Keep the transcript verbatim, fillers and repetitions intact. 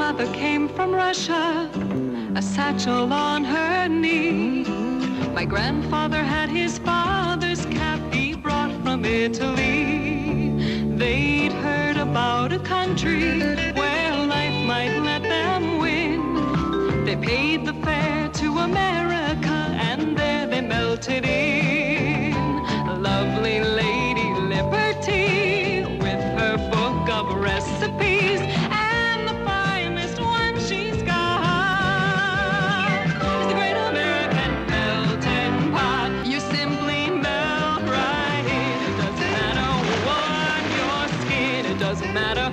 mother came from Russia, a satchel on her knee. My grandfather had his father's cap he brought from Italy. They'd heard about a country where life might let them win. They paid the fare to America, and there they melted in. A lovely lady Liberty, with her book of recipes, and the finest one she's got is the great American melting pot. You simply melt right in. It doesn't matter what your skin, it doesn't matter